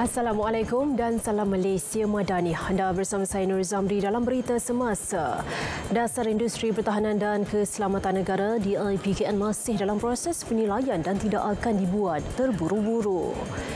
Assalamualaikum dan salam Malaysia Madani. Anda bersama saya Nur Zamri dalam berita semasa. Dasar Industri Pertahanan dan Keselamatan Negara DIPKN masih dalam proses penilaian dan tidak akan dibuat terburu-buru.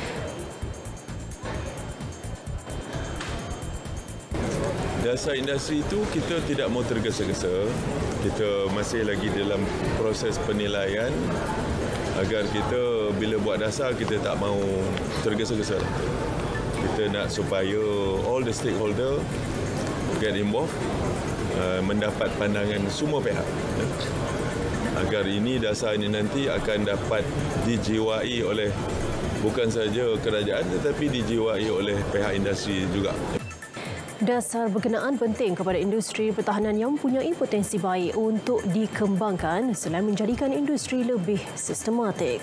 Dasar industri itu kita tidak mahu tergesa-gesa. Kita masih lagi dalam proses penilaian agar kita bila buat dasar kita tak mahu tergesa-gesa. Kita nak supaya all the stakeholder get involved, mendapat pandangan semua pihak. Agar ini dasar ini nanti akan dapat dijiwai oleh bukan saja kerajaan tetapi dijiwai oleh pihak industri juga. Dasar berkenaan penting kepada industri pertahanan yang mempunyai potensi baik untuk dikembangkan selain menjadikan industri lebih sistematik.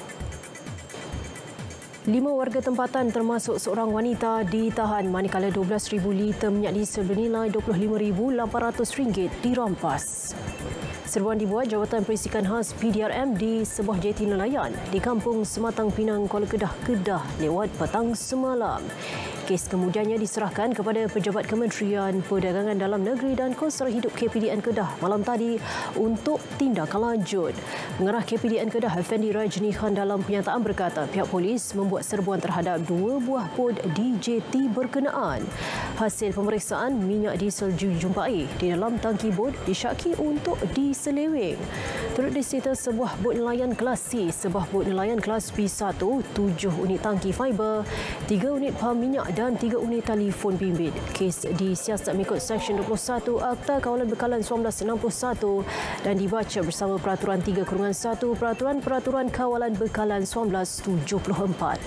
5 warga tempatan termasuk seorang wanita ditahan manakala 12,000 liter minyak diesel bernilai RM25,800 dirampas. Seruan dibuat Jawatan Perisikan Khas PDRM di sebuah jeti nelayan di Kampung Sematang Pinang, Kuala Kedah, Kedah lewat petang semalam. Kes kemudiannya diserahkan kepada Pejabat Kementerian Perdagangan Dalam Negeri dan Kos Sara Hidup KPDN Kedah malam tadi untuk tindakan lanjut. Pengarah KPDN Kedah Effendi Rajni Khan dalam penyataan berkata pihak polis membuat serbuan terhadap 2 buah bod di jeti berkenaan. Hasil pemeriksaan, minyak diesel dijumpai di dalam tangki bod disyaki untuk diseleweng. Turut disita sebuah bod nelayan kelas C, sebuah bod nelayan kelas B1, 7 unit tangki fiber, 3 unit pam minyak dan 3 unit telefon bimbit. Kes disiasat mengikut Seksyen 21 Akta Kawalan Bekalan 1961 dan dibaca bersama Peraturan 3/1 Peraturan Kawalan Bekalan 1974.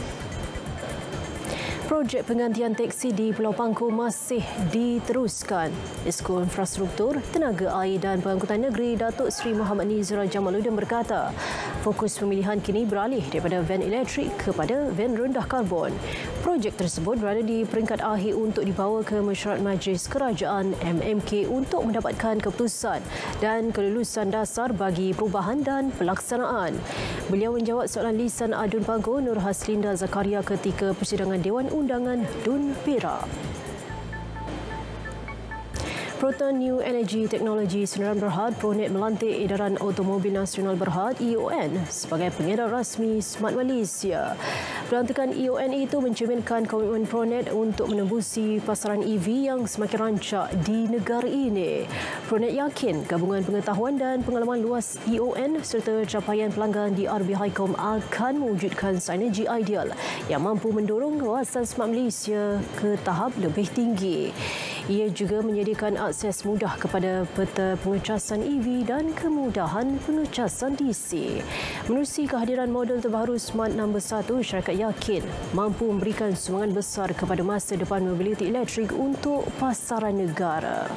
Projek penggantian teksi di Pulau Pangku masih diteruskan. Esko Infrastruktur, Tenaga Air dan Pengangkutan Negeri Datuk Seri Muhammad Nizra Jamaluddin berkata, fokus pemilihan kini beralih daripada van elektrik kepada van rendah karbon. Projek tersebut berada di peringkat akhir untuk dibawa ke Mesyuarat Majlis Kerajaan MMK untuk mendapatkan keputusan dan kelulusan dasar bagi perubahan dan pelaksanaan. Beliau menjawab soalan lisan Adun Pangku Nur Haslinda Zakaria ketika persidangan Dewan Undangan Dun Perak. Proton New Energy Technology Senaran Berhad Pronet melantik edaran Automobil Nasional Berhad EON sebagai pengedar rasmi Smart Malaysia. Pelantikan EON itu mencerminkan komitmen Pronet untuk menembusi pasaran EV yang semakin rancak di negara ini. Pronet yakin gabungan pengetahuan dan pengalaman luas EON serta capaian pelanggan di RB Highcom akan mewujudkan sinergi ideal yang mampu mendorong kawasan Smart Malaysia ke tahap lebih tinggi. Ia juga menyediakan akses mudah kepada peta pengecasan EV dan kemudahan pengecasan DC. Menerusi kehadiran model terbaru Smart No. 1, syarikat yakin mampu memberikan sumbangan besar kepada masa depan mobiliti elektrik untuk pasaran negara.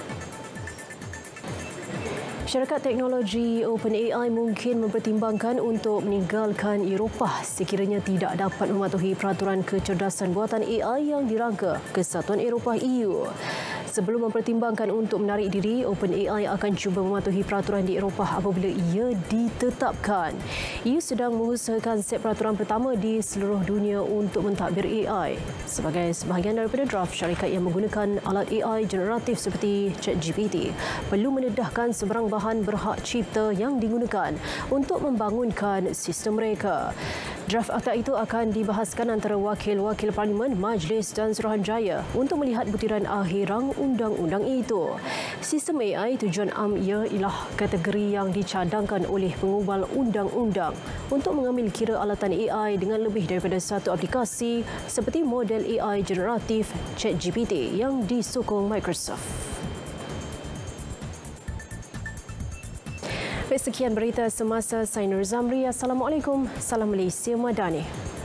Syarikat teknologi OpenAI mungkin mempertimbangkan untuk meninggalkan Eropah sekiranya tidak dapat mematuhi peraturan kecerdasan buatan AI yang dirangka Kesatuan Eropah EU. Sebelum mempertimbangkan untuk menarik diri, OpenAI akan cuba mematuhi peraturan di Eropah apabila ia ditetapkan. EU sedang mengusahakan set peraturan pertama di seluruh dunia untuk mentadbir AI. Sebagai sebahagian daripada draft, syarikat yang menggunakan alat AI generatif seperti ChatGPT perlu mendedahkan sebarang bahan berhak cipta yang digunakan untuk membangunkan sistem mereka. Draft akta itu akan dibahaskan antara wakil-wakil Parlimen, Majlis dan Suruhanjaya untuk melihat butiran akhir rang undang-undang itu. Sistem AI tujuan ia ialah kategori yang dicadangkan oleh pengubal undang-undang untuk mengambil kira alatan AI dengan lebih daripada satu aplikasi seperti model AI generatif ChatGPT yang disokong Microsoft. Sekian berita semasa saya Nur Zamri. Assalamualaikum. Salam Malaysia Madani.